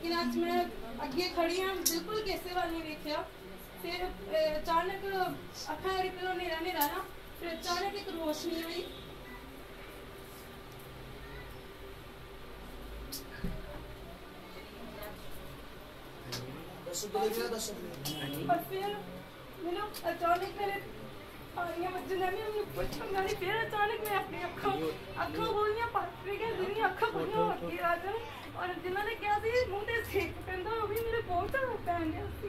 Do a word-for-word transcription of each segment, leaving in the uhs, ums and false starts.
लेकिन अज मैं अगे खड़ी हाँ बिल्कुल किसी वाल नहीं देखा। फिर अचानक अखा मेरी पहले नेरा नेरा ना फिर अचानक एक रोशनी हुई और फिर मैंने अचानक मेरे पानियां बजने में हमने पूछा मैंने फिर अचानक मैं अपनी अखा अखा खोलियां पात्र के दिन अखा खोलियां होती रात और जिन्होंने क्या सी मुंह ते सेक पैंदा वो भी मेरे बहुत ज्यादा पैन गया सी।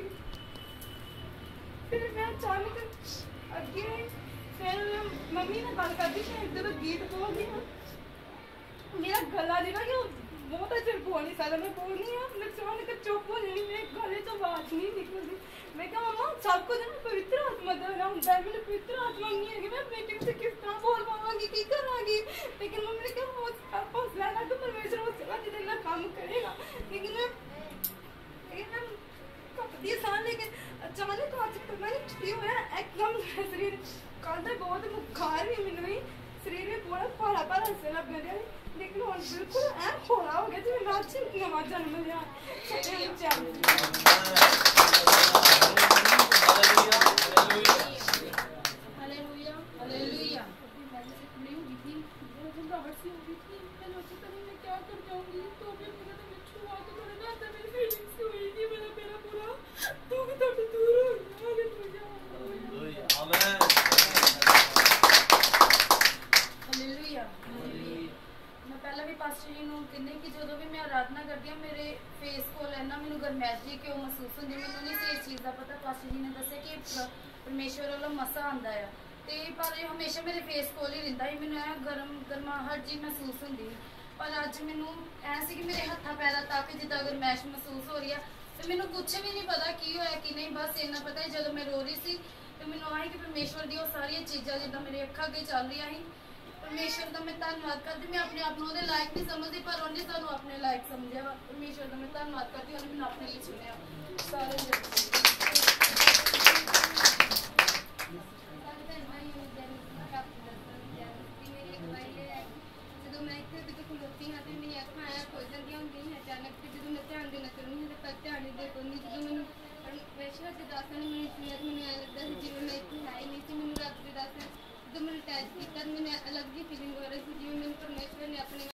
फिर मैं अचानक अगे फिर मम्मी ने गल करती मैं इधर गीत बोलती हाँ मेरा गला जो कि बहुत चिर बोल नहीं सकता मैं बोलनी हाँ मैं अचानक चुप हो जानी मेरे गले तो आवाज नहीं निकलती। मैं कहा मम्मा सब कुछ ना पवित्र आत्मा द्वारा होता है मैंने पवित्र आत्मा नहीं है कि मैं बेटे से किस तरह बोल पाऊंगी की करांगी। लेकिन मम्मी ने कहा हौसला ना तो परमेश्वर हौसला दे देना काम करेगा। लेकिन मैं लेकिन मैं कपड़ी सान लेकिन अचानक आज पता नहीं की होया एकदम शरीर कल तक बहुत बुखार भी मैंने शरीर में पूरा भारा भारा सा लग गया लेकिन हुण बिल्कुल ऐ हौला हो गया जिवें मैं अज नवां जन्म लिया। हालेलुया हालेलुया नहीं होगी थी घबराहट सी हो गई थी मैं सोचा था मैं क्या कर जाऊंगी तो फिर मेरा तो मिठू आ तो मेरे ना मेरी फीलिंग्स हुई कि मेरा मेरा पूरा दुख तो दूर हो गया। हालेलुया आमीन हालेलुया मैं पहले भी पास्टर जी नूं कहने कि जो भी मैं आराधना करती हूँ मेरे फेस को इन्ना मैनूं गरमैश जी क्यों महसूस होंदी मैनूं नहीं से इस चीज़ का पता। पास्टर जी ने दस्सिया कि परमेश्वर वालों मसा आंदा है ते पर हमेशा मेरे फेस कोल ही रहिंदा ही मैनूं ऐ गरम गरमाहट जी महसूस होंदी पर अज मैनूं ऐ सी कि मेरे हत्थां पैरां तक जिद्दां गरमैश महसूस हो रही है तो मैनूं कुछ भी नहीं पता की होया कि नहीं बस इन्ना पता है जदों मैं रो रही सी तो मैनूं आई कि परमेश्वर दी ओह सारियां चीज़ां जिद्दां मेरे अक्खां अगे चल रही ही परमेश्वर का मैं धन्यवाद करती मैं अपने आप को लायक नहीं समझती पर उन्हें सानू अपने लायक समझा वा परमेश्वर का मैं धन्यवाद करती उन्हें मैंने अपने लिए चुनिया सारे खलोती हाँ तो मेरी अखा आया खोल दी होंगी अचानक से जो मैं ध्यान देना चाहूँगी तो पर ध्यान नहीं दे पाऊँगी जो मैंने परमेश्वर के दस मैंने सुनिया तो मैंने लगता है जिਵੇਂ मैं इतनी है ही नहीं थी मैंने रब के दस जो मैंने टैच किया मैंने अलग ही फीलिंग हो रही थी जिਵੇਂ मैंने परमेश्वर ने अपने